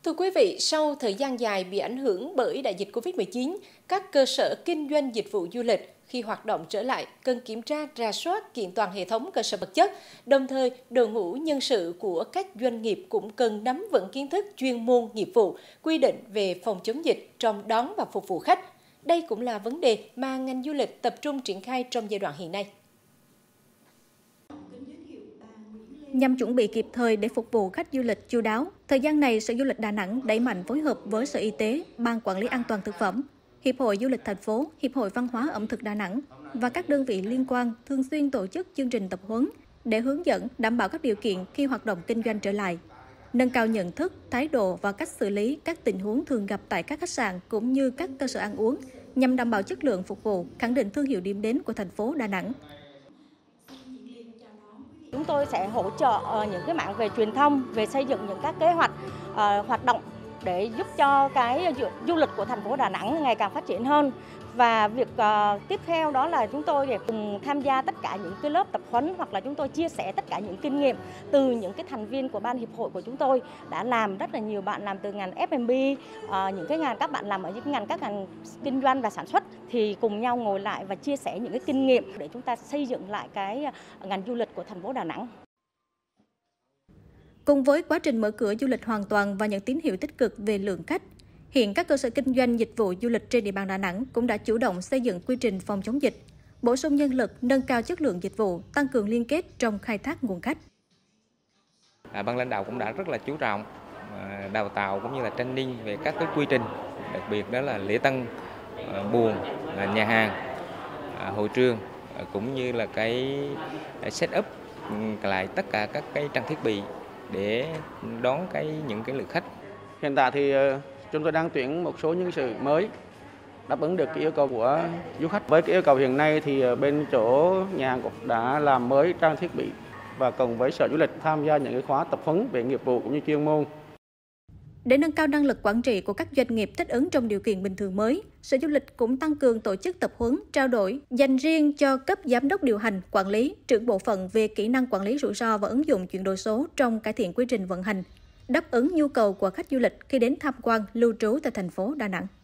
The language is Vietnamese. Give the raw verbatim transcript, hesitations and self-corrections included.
Thưa quý vị, sau thời gian dài bị ảnh hưởng bởi đại dịch Covid mười chín, các cơ sở kinh doanh dịch vụ du lịch khi hoạt động trở lại cần kiểm tra, rà soát kiện toàn hệ thống cơ sở vật chất. Đồng thời, đội ngũ nhân sự của các doanh nghiệp cũng cần nắm vững kiến thức chuyên môn nghiệp vụ, quy định về phòng chống dịch trong đón và phục vụ khách. Đây cũng là vấn đề mà ngành du lịch tập trung triển khai trong giai đoạn hiện nay. Nhằm chuẩn bị kịp thời để phục vụ khách du lịch chu đáo, thời gian này Sở Du lịch Đà Nẵng đẩy mạnh phối hợp với Sở Y tế, Ban Quản lý An toàn thực phẩm, Hiệp hội Du lịch thành phố, Hiệp hội Văn hóa ẩm thực Đà Nẵng và các đơn vị liên quan thường xuyên tổ chức chương trình tập huấn để hướng dẫn đảm bảo các điều kiện khi hoạt động kinh doanh trở lại, nâng cao nhận thức, thái độ và cách xử lý các tình huống thường gặp tại các khách sạn cũng như các cơ sở ăn uống nhằm đảm bảo chất lượng phục vụ, khẳng định thương hiệu điểm đến của thành phố Đà Nẵng. Chúng tôi sẽ hỗ trợ những cái mảng về truyền thông, về xây dựng những các kế hoạch uh, hoạt động để giúp cho cái du lịch của thành phố Đà Nẵng ngày càng phát triển hơn. Và việc uh, tiếp theo đó là chúng tôi để cùng tham gia tất cả những cái lớp tập huấn hoặc là chúng tôi chia sẻ tất cả những kinh nghiệm từ những cái thành viên của ban hiệp hội của chúng tôi đã làm. Rất là nhiều bạn làm từ ngành ép em bê, uh, những cái ngành các bạn làm ở những ngành các ngành kinh doanh và sản xuất thì cùng nhau ngồi lại và chia sẻ những cái kinh nghiệm để chúng ta xây dựng lại cái ngành du lịch của thành phố Đà Nẵng. Cùng với quá trình mở cửa du lịch hoàn toàn và những tín hiệu tích cực về lượng khách, hiện các cơ sở kinh doanh dịch vụ du lịch trên địa bàn Đà Nẵng cũng đã chủ động xây dựng quy trình phòng chống dịch, bổ sung nhân lực, nâng cao chất lượng dịch vụ, tăng cường liên kết trong khai thác nguồn khách. À, ban lãnh đạo cũng đã rất là chú trọng à, đào tạo cũng như là training về các cái quy trình, đặc biệt đó là lễ tân, à, buồng, à, nhà hàng, à, hội trường, à, cũng như là cái setup lại tất cả các cái trang thiết bị để đón cái những cái lượt khách. Hiện tại thì chúng tôi đang tuyển một số nhân sự mới đáp ứng được cái yêu cầu của du khách. Với cái yêu cầu hiện nay thì bên chỗ nhà hàng cũng đã làm mới trang thiết bị và cùng với Sở Du lịch tham gia những cái khóa tập huấn về nghiệp vụ cũng như chuyên môn. Để nâng cao năng lực quản trị của các doanh nghiệp thích ứng trong điều kiện bình thường mới, Sở Du lịch cũng tăng cường tổ chức tập huấn, trao đổi dành riêng cho cấp giám đốc điều hành, quản lý, trưởng bộ phận về kỹ năng quản lý rủi ro và ứng dụng chuyển đổi số trong cải thiện quy trình vận hành, đáp ứng nhu cầu của khách du lịch khi đến tham quan, lưu trú tại thành phố Đà Nẵng.